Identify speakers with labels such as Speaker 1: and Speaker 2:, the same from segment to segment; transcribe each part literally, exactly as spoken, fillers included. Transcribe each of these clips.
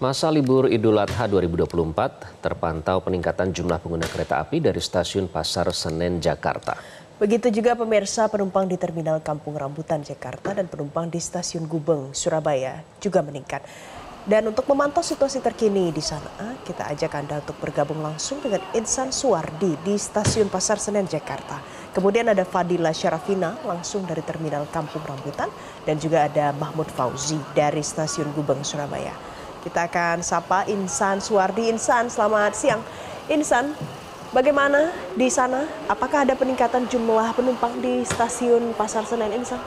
Speaker 1: Masa libur Idul Adha dua ribu dua puluh empat terpantau peningkatan jumlah pengguna kereta api dari stasiun Pasar Senen, Jakarta.
Speaker 2: Begitu juga pemirsa, penumpang di Terminal Kampung Rambutan, Jakarta dan penumpang di Stasiun Gubeng, Surabaya juga meningkat. Dan untuk memantau situasi terkini di sana, kita ajak Anda untuk bergabung langsung dengan Insan Suwardi di Stasiun Pasar Senen, Jakarta. Kemudian ada Fadila Syarafina langsung dari Terminal Kampung Rambutan dan juga ada Mahmud Fauzi dari Stasiun Gubeng, Surabaya. Kita akan sapa Insan Suwardi. Insan, selamat siang. Insan, bagaimana di sana? Apakah ada peningkatan jumlah penumpang di Stasiun Pasar Senen, Insan?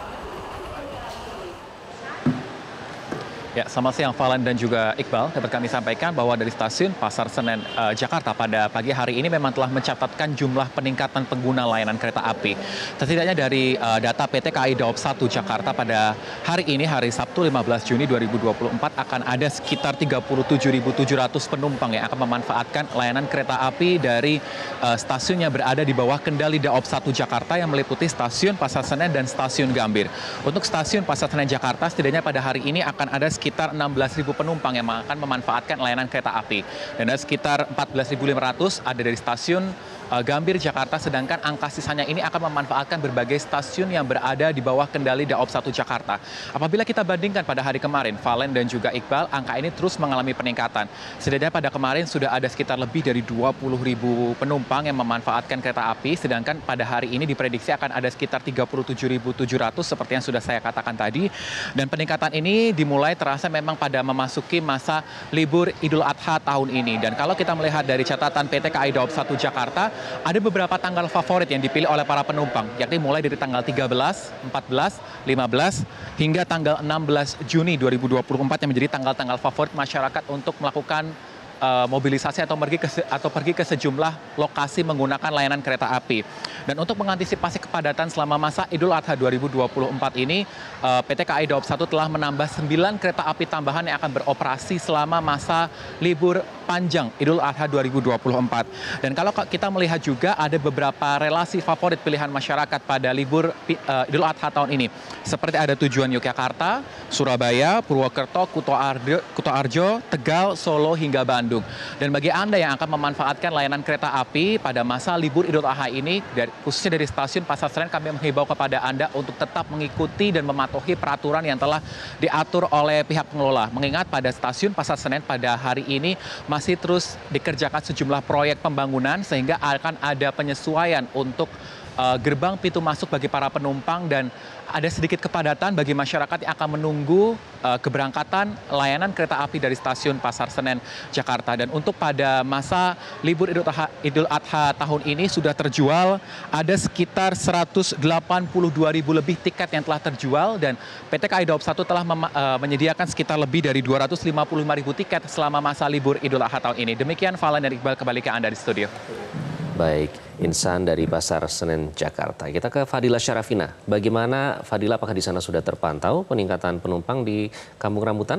Speaker 3: Ya, selamat siang Valen dan juga Iqbal. Dapat kami sampaikan bahwa dari stasiun Pasar Senen uh, Jakarta pada pagi hari ini memang telah mencatatkan jumlah peningkatan pengguna layanan kereta api. Setidaknya dari uh, data P T K A I Daob satu Jakarta pada hari ini, hari Sabtu lima belas Juni dua ribu dua puluh empat, akan ada sekitar tiga puluh tujuh ribu tujuh ratus penumpang yang akan memanfaatkan layanan kereta api dari uh, stasiun yang berada di bawah kendali Daob satu Jakarta yang meliputi stasiun Pasar Senen dan stasiun Gambir. Untuk stasiun Pasar Senen Jakarta, setidaknya pada hari ini akan ada sekitar sekitar enam belas ribu penumpang yang akan memanfaatkan layanan kereta api. Dan ada sekitar empat belas ribu lima ratus ada dari stasiun uh, Gambir, Jakarta, sedangkan angka sisanya ini akan memanfaatkan berbagai stasiun yang berada di bawah kendali Daob satu Jakarta. Apabila kita bandingkan pada hari kemarin, Valen dan juga Iqbal, angka ini terus mengalami peningkatan. Setidaknya pada kemarin sudah ada sekitar lebih dari dua puluh ribu penumpang yang memanfaatkan kereta api, sedangkan pada hari ini diprediksi akan ada sekitar tiga puluh tujuh ribu tujuh ratus seperti yang sudah saya katakan tadi. Dan peningkatan ini dimulai terasa memang pada memasuki masa libur Idul Adha tahun ini. Dan kalau kita melihat dari catatan P T K A I Daob satu Jakarta, ada beberapa tanggal favorit yang dipilih oleh para penumpang, yakni mulai dari tanggal tiga belas, empat belas, lima belas, hingga tanggal enam belas Juni dua ribu dua puluh empat yang menjadi tanggal-tanggal favorit masyarakat untuk melakukan Uh, mobilisasi atau pergi ke atau pergi ke sejumlah lokasi menggunakan layanan kereta api. Dan untuk mengantisipasi kepadatan selama masa Idul Adha dua ribu dua puluh empat ini, uh, P T K A I Daob satu telah menambah sembilan kereta api tambahan yang akan beroperasi selama masa libur panjang Idul Adha dua ribu dua puluh empat. Dan kalau kita melihat juga ada beberapa relasi favorit pilihan masyarakat pada libur uh, Idul Adha tahun ini. Seperti ada tujuan Yogyakarta, Surabaya, Purwokerto, Kuto Arjo, Kuto Arjo, Tegal, Solo, hingga Bandung. Dan bagi Anda yang akan memanfaatkan layanan kereta api pada masa libur Idul Adha ini, dari, khususnya dari stasiun Pasar Senen, kami menghimbau kepada Anda untuk tetap mengikuti dan mematuhi peraturan yang telah diatur oleh pihak pengelola. Mengingat pada stasiun Pasar Senen pada hari ini masih terus dikerjakan sejumlah proyek pembangunan, sehingga akan ada penyesuaian untuk uh, gerbang pintu masuk bagi para penumpang, dan ada sedikit kepadatan bagi masyarakat yang akan menunggu uh, keberangkatan layanan kereta api dari stasiun Pasar Senen, Jakarta. Dan untuk pada masa libur Idul Adha, Idul Adha tahun ini sudah terjual ada sekitar seratus delapan puluh dua ribu lebih tiket yang telah terjual, dan P T K A I Daob satu telah uh, menyediakan sekitar lebih dari dua ratus lima puluh lima ribu tiket selama masa libur Idul Adha tahun ini. Demikian Valen dan Iqbal, kembali ke Anda di studio.
Speaker 1: Baik, Insan dari Pasar Senen, Jakarta. Kita ke Fadila Syarafina. Bagaimana Fadila, apakah di sana sudah terpantau peningkatan penumpang di Kampung Rambutan?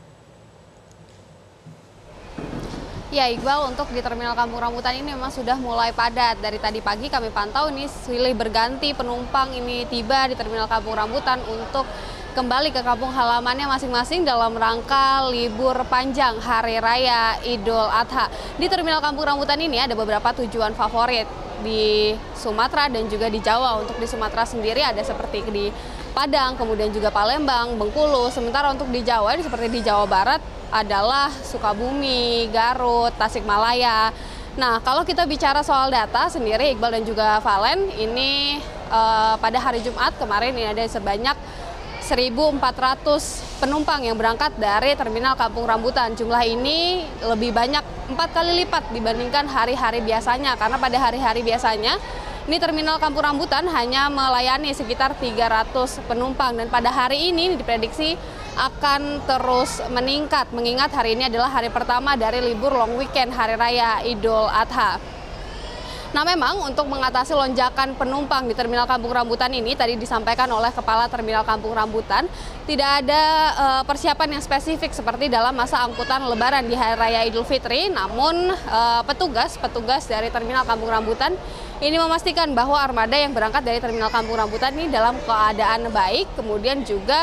Speaker 4: Ya Iqbal, untuk di Terminal Kampung Rambutan ini memang sudah mulai padat. Dari tadi pagi kami pantau ini silih berganti penumpang ini tiba di Terminal Kampung Rambutan untuk kembali ke kampung halamannya masing-masing dalam rangka libur panjang Hari Raya Idul Adha. Di Terminal Kampung Rambutan ini ada beberapa tujuan favorit di Sumatera dan juga di Jawa. Untuk di Sumatera sendiri ada seperti di Padang, kemudian juga Palembang, Bengkulu. Sementara untuk di Jawa, ini seperti di Jawa Barat adalah Sukabumi, Garut, Tasikmalaya. Nah, kalau kita bicara soal data sendiri, Iqbal dan juga Valen, ini eh, pada hari Jumat kemarin ini ada sebanyak seribu empat ratus penumpang yang berangkat dari Terminal Kampung Rambutan. Jumlah ini lebih banyak empat kali lipat dibandingkan hari-hari biasanya, karena pada hari-hari biasanya ini Terminal Kampung Rambutan hanya melayani sekitar tiga ratus penumpang, dan pada hari ini diprediksi akan terus meningkat, mengingat hari ini adalah hari pertama dari libur long weekend Hari Raya Idul Adha. Nah, memang untuk mengatasi lonjakan penumpang di Terminal Kampung Rambutan ini, tadi disampaikan oleh Kepala Terminal Kampung Rambutan, tidak ada uh, persiapan yang spesifik seperti dalam masa angkutan Lebaran di Hari Raya Idul Fitri. Namun uh, petugas petugas dari Terminal Kampung Rambutan ini memastikan bahwa armada yang berangkat dari Terminal Kampung Rambutan ini dalam keadaan baik, kemudian juga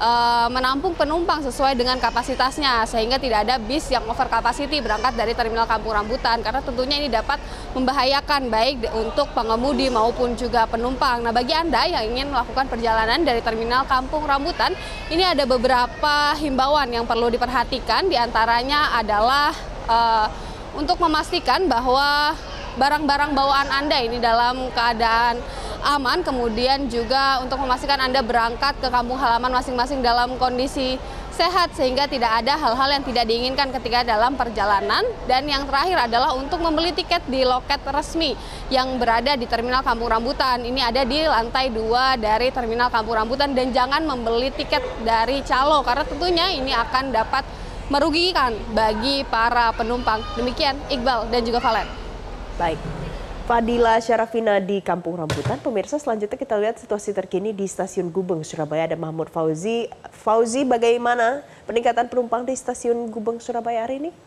Speaker 4: uh, menampung penumpang sesuai dengan kapasitasnya, sehingga tidak ada bis yang over capacity berangkat dari Terminal Kampung Rambutan, karena tentunya ini dapat membahayakan baik untuk pengemudi maupun juga penumpang. Nah, bagi Anda yang ingin melakukan perjalanan dari Terminal Kampung Rambutan, ini ada beberapa himbauan yang perlu diperhatikan, diantaranya adalah uh, untuk memastikan bahwa barang-barang bawaan Anda ini dalam keadaan aman, kemudian juga untuk memastikan Anda berangkat ke kampung halaman masing-masing dalam kondisi sehat, sehingga tidak ada hal-hal yang tidak diinginkan ketika dalam perjalanan. Dan yang terakhir adalah untuk membeli tiket di loket resmi yang berada di Terminal Kampung Rambutan. Ini ada di lantai dua dari Terminal Kampung Rambutan, dan jangan membeli tiket dari calo, karena tentunya ini akan dapat merugikan bagi para penumpang. Demikian Iqbal dan juga Valen.
Speaker 2: Baik, Fadila Syarafina di Kampung Rambutan. Pemirsa, selanjutnya kita lihat situasi terkini di Stasiun Gubeng, Surabaya. Ada Mahmud Fauzi. Fauzi, bagaimana peningkatan penumpang di Stasiun Gubeng, Surabaya hari ini?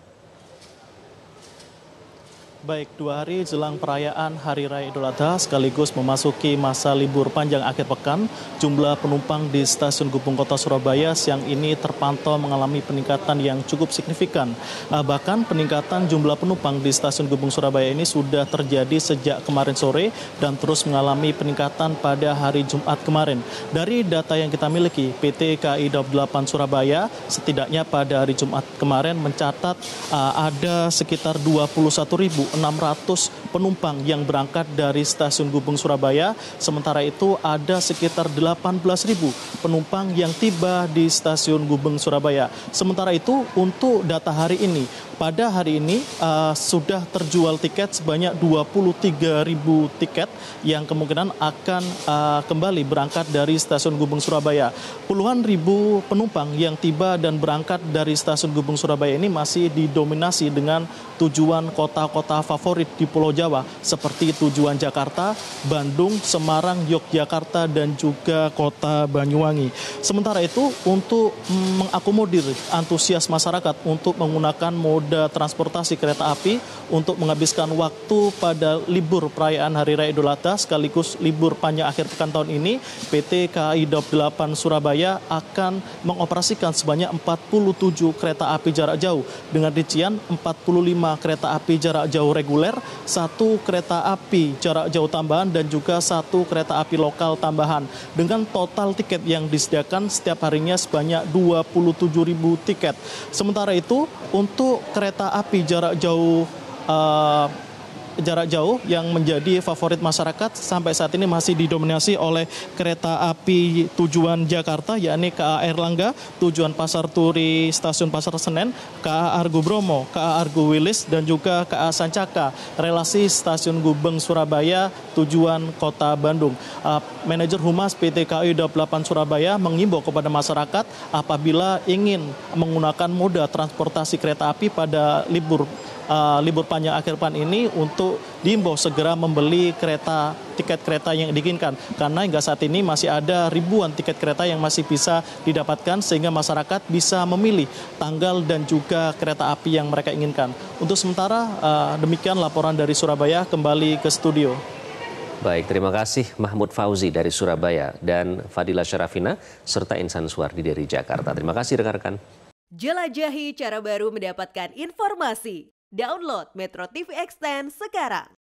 Speaker 5: Baik, dua hari jelang perayaan Hari Raya Idul Adha sekaligus memasuki masa libur panjang akhir pekan, jumlah penumpang di Stasiun Gubeng Kota Surabaya siang ini terpantau mengalami peningkatan yang cukup signifikan. Bahkan peningkatan jumlah penumpang di Stasiun Gubeng Surabaya ini sudah terjadi sejak kemarin sore dan terus mengalami peningkatan pada hari Jumat kemarin. Dari data yang kita miliki, P T K A I Daup delapan Surabaya setidaknya pada hari Jumat kemarin mencatat uh, ada sekitar dua puluh satu ribu enam ratus penumpang yang berangkat dari Stasiun Gubeng Surabaya. Sementara itu ada sekitar delapan belas ribu penumpang yang tiba di Stasiun Gubeng Surabaya. Sementara itu untuk data hari ini, pada hari ini uh, sudah terjual tiket sebanyak dua puluh tiga ribu tiket yang kemungkinan akan uh, kembali berangkat dari Stasiun Gubeng Surabaya. Puluhan ribu penumpang yang tiba dan berangkat dari Stasiun Gubeng Surabaya ini masih didominasi dengan tujuan kota-kota favorit di Pulau Jawa seperti tujuan Jakarta, Bandung, Semarang, Yogyakarta, dan juga kota Banyuwangi. Sementara itu untuk mengakomodir antusias masyarakat untuk menggunakan moda transportasi kereta api untuk menghabiskan waktu pada libur perayaan Hari Raya Idul Adha sekaligus libur panjang akhir pekan tahun ini, P T K A I Daup delapan Surabaya akan mengoperasikan sebanyak empat puluh tujuh kereta api jarak jauh dengan rincian empat puluh lima kereta api jarak jauh reguler, satu kereta api jarak jauh tambahan, dan juga satu kereta api lokal tambahan. Dengan total tiket yang disediakan setiap harinya sebanyak dua puluh tujuh ribu tiket. Sementara itu untuk kereta api jarak jauh uh, jarak jauh yang menjadi favorit masyarakat sampai saat ini masih didominasi oleh kereta api tujuan Jakarta, yakni K A Erlangga, tujuan Pasar Turi Stasiun Pasar Senen, K A Argo Bromo, K A Argo Wilis, dan juga K A Sancaka, relasi Stasiun Gubeng Surabaya, tujuan Kota Bandung. Uh, Manajer Humas P T K A I Daup delapan Surabaya mengimbau kepada masyarakat apabila ingin menggunakan moda transportasi kereta api pada libur Uh, libur panjang akhir pekan ini untuk diimbau segera membeli kereta tiket kereta yang diinginkan, karena hingga saat ini masih ada ribuan tiket kereta yang masih bisa didapatkan sehingga masyarakat bisa memilih tanggal dan juga kereta api yang mereka inginkan. Untuk sementara uh, demikian laporan dari Surabaya, kembali ke studio.
Speaker 1: Baik, terima kasih Mahmud Fauzi dari Surabaya dan Fadila Syarafina serta Insan Suwardi dari Jakarta. Terima kasih rekan-rekan.
Speaker 6: Jelajahi cara baru mendapatkan informasi. Download Metro T V Extend sekarang.